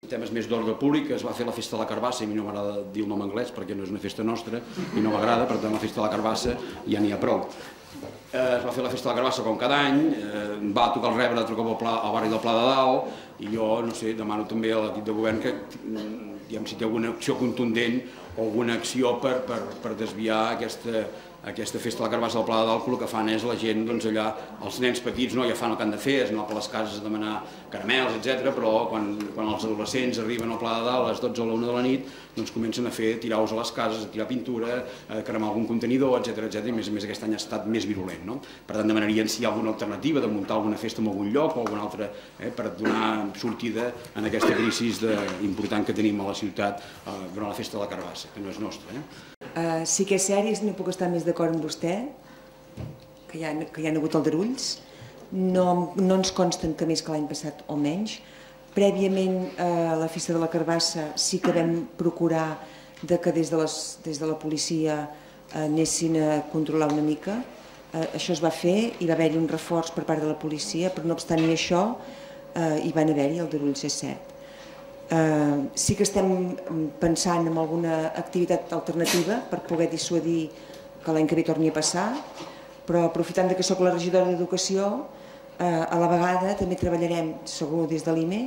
temes més d'ordre públic, es va fer la Festa de la Carbassa, i a mi no m'agrada dir el nom anglès perquè no és una festa nostra i no m'agrada, per tant la Festa de la Carbassa ja n'hi ha prou. Es va fer la Festa de la Carbassa com cada any, va tocar el rebre altre cop al barri del Pla de Dalt, i jo, no sé, demano també a l'equip de govern que, si té alguna acció contundent o alguna acció per desviar aquesta Festa de la Carbassa del Pla de Dalt, que el que fan és la gent, allà, els nens petits ja fan el que han de fer, és anar per les cases a demanar caramels, etc. Però quan els adolescents arriben al Pla de Dalt a les 12 o la 1 de la nit, doncs comencen a fer tirar-los a les cases, a tirar pintura, a cremar algun contenidor, etc. I a més aquest any ha estat més virulent. Per tant, demanarien si hi ha alguna alternativa de muntar alguna festa en algun lloc o alguna altra per donar sortida a aquesta crisi important que tenim a la ciutat durant la Festa de la Carbassa, que no és nostra. Sí que és cert, no puc estar més d'acord amb vostè, que hi ha hagut aldarulls. No ens consten que més que l'any passat o menys. Prèviament a la Festa de la Carbassa sí que vam procurar que des de la policia anessin a controlar una mica. Això es va fer, hi va haver-hi un reforç per part de la policia, però no obstant això hi van haver-hi aldarulls, és cert. Sí que estem pensant en alguna activitat alternativa per poder dissuadir que l'any que ve torni a passar, però aprofitant que soc la regidora d'Educació, a la vegada també treballarem, segur des de l'IME,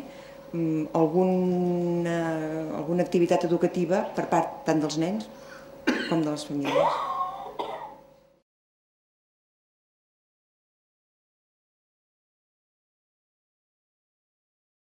alguna activitat educativa per part tant dels nens com de les famílies.